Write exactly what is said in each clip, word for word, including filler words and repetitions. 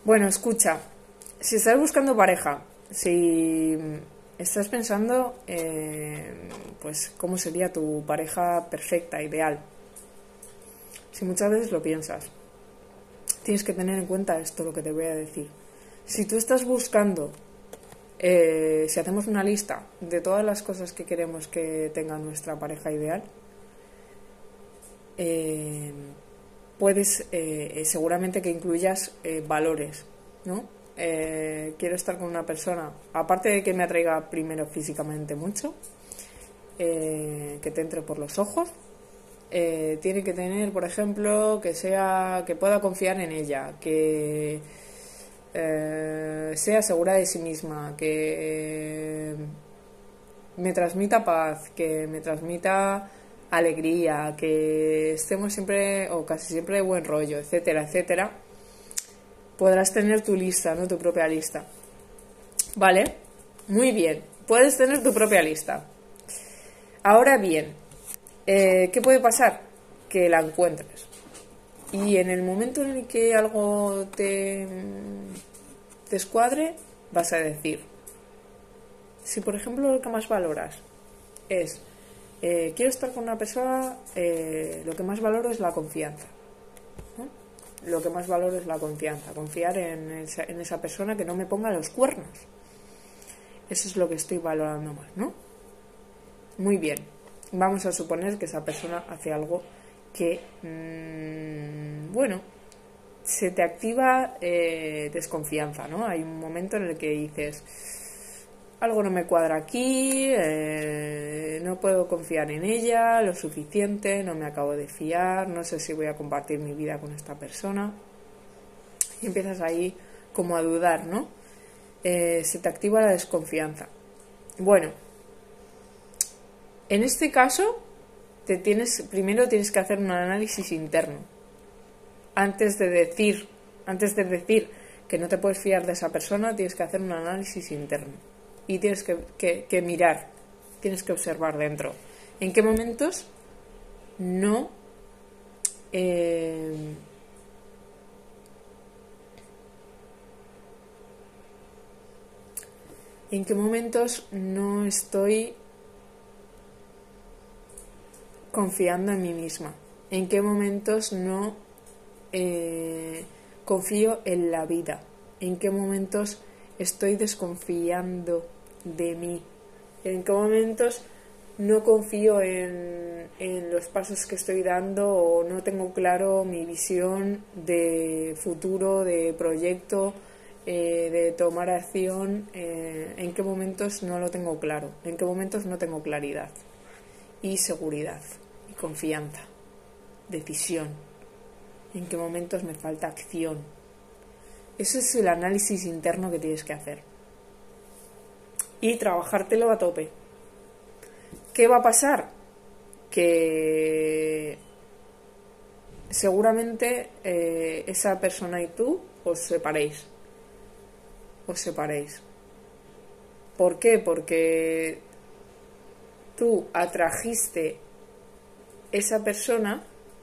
Bueno, escucha, si estás buscando pareja, si estás pensando, eh, pues, cómo sería tu pareja perfecta, ideal, si muchas veces lo piensas, tienes que tener en cuenta esto, lo que te voy a decir. Si tú estás buscando, eh, si hacemos una lista de todas las cosas que queremos que tenga nuestra pareja ideal, eh, puedes, eh, seguramente que incluyas eh, valores, ¿no? Eh, quiero estar con una persona, aparte de que me atraiga primero físicamente mucho, eh, que te entre por los ojos, eh, tiene que tener, por ejemplo, que sea, que pueda confiar en ella, que eh, sea segura de sí misma, que eh, me transmita paz, que me transmita alegría, que estemos siempre o casi siempre de buen rollo, etcétera, etcétera. Podrás tener tu lista, ¿no? Tu propia lista. ¿Vale? Muy bien. Puedes tener tu propia lista. Ahora bien, eh, ¿qué puede pasar? Que la encuentres. Y en el momento en el que algo te, te escuadre, vas a decir, si por ejemplo lo que más valoras es Eh, quiero estar con una persona, eh, lo que más valoro es la confianza, ¿no? Lo que más valoro es la confianza, confiar en esa, en esa persona, que no me ponga los cuernos. Eso es lo que estoy valorando más, ¿no? Muy bien, vamos a suponer que esa persona hace algo que, mmm, bueno, se te activa eh, desconfianza, ¿no? Hay un momento en el que dices, algo no me cuadra aquí, eh, no puedo confiar en ella lo suficiente, no me acabo de fiar, no sé si voy a compartir mi vida con esta persona. Y empiezas ahí como a dudar, ¿no? Eh, se te activa la desconfianza. Bueno, en este caso, te tienes, primero tienes que hacer un análisis interno. Antes de decir, antes de decir que no te puedes fiar de esa persona, tienes que hacer un análisis interno. Y tienes que, que, que mirar, tienes que observar dentro. ¿En qué momentos no eh, en qué momentos no estoy confiando en mí misma? ¿En qué momentos no eh, confío en la vida? ¿En qué momentos estoy desconfiando de mí? ¿En qué momentos no confío en, en los pasos que estoy dando, o no tengo claro mi visión de futuro, de proyecto, eh, de tomar acción? Eh, ¿En qué momentos no lo tengo claro? ¿En qué momentos no tengo claridad y seguridad y confianza, decisión? ¿En qué momentos me falta acción? Ese es el análisis interno que tienes que hacer. Y trabajártelo a tope. ¿Qué va a pasar? Que seguramente eh, esa persona y tú os separéis. Os separéis. ¿Por qué? Porque tú atrajiste esa persona,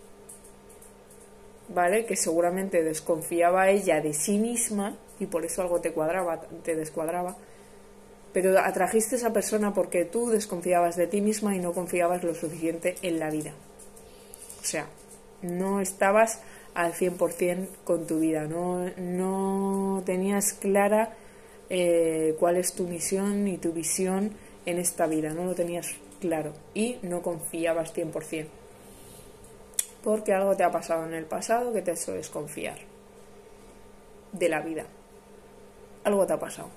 ¿vale? Que seguramente desconfiaba ella de sí misma y por eso algo te cuadraba, te descuadraba. Pero atrajiste a esa persona porque tú desconfiabas de ti misma y no confiabas lo suficiente en la vida. O sea, no estabas al cien por ciento con tu vida, no, no tenías clara eh, cuál es tu misión ni tu visión en esta vida, no lo tenías claro y no confiabas cien por ciento. Porque algo te ha pasado en el pasado que te ha hecho desconfiar de la vida. Algo te ha pasado.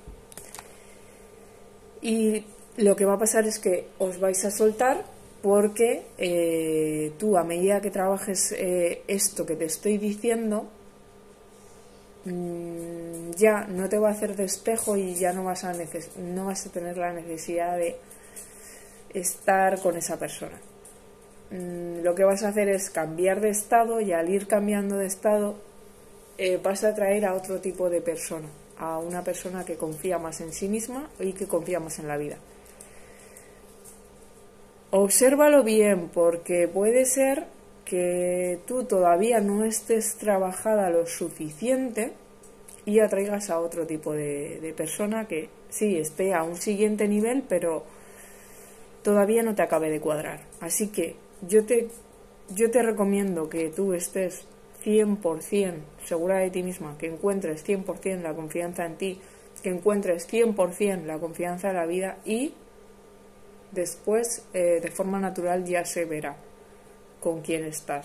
Y lo que va a pasar es que os vais a soltar porque eh, tú, a medida que trabajes eh, esto que te estoy diciendo, mmm, ya no te va a hacer de espejo y ya no vas a neces- no vas a tener la necesidad de estar con esa persona. Mm, lo que vas a hacer es cambiar de estado, y al ir cambiando de estado eh, vas a atraer a otro tipo de persona, a una persona que confía más en sí misma y que confía más en la vida. Obsérvalo bien, porque puede ser que tú todavía no estés trabajada lo suficiente y atraigas a otro tipo de, de persona que sí esté a un siguiente nivel, pero todavía no te acabe de cuadrar. Así que yo te, yo te recomiendo que tú estés cien por ciento segura de ti misma, que encuentres cien por ciento la confianza en ti, que encuentres cien por ciento la confianza en la vida, y después eh, de forma natural ya se verá con quién estás.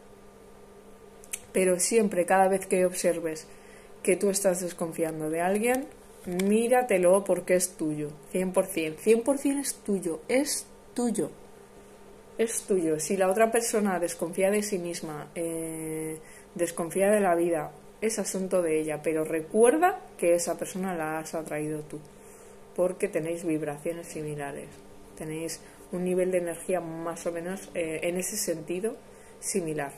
Pero siempre, cada vez que observes que tú estás desconfiando de alguien, míratelo porque es tuyo, cien por ciento. cien por ciento es tuyo, es tuyo. Es tuyo. Si la otra persona desconfía de sí misma, eh, desconfía de la vida, es asunto de ella, pero recuerda que esa persona la has atraído tú, porque tenéis vibraciones similares, tenéis un nivel de energía más o menos eh, en ese sentido similar.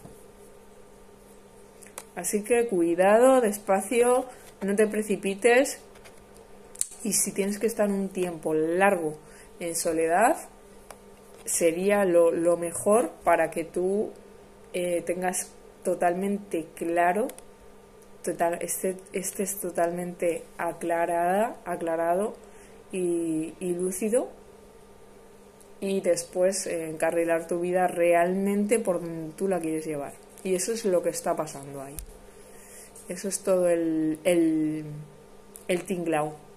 Así que cuidado, despacio, no te precipites, y si tienes que estar un tiempo largo en soledad, sería lo, lo mejor para que tú eh, tengas totalmente claro, total, estés, estés totalmente aclarada, aclarado y, y lúcido, y después eh, encarrilar tu vida realmente por donde tú la quieres llevar. Y eso es lo que está pasando ahí. Eso es todo el, el, el tinglao.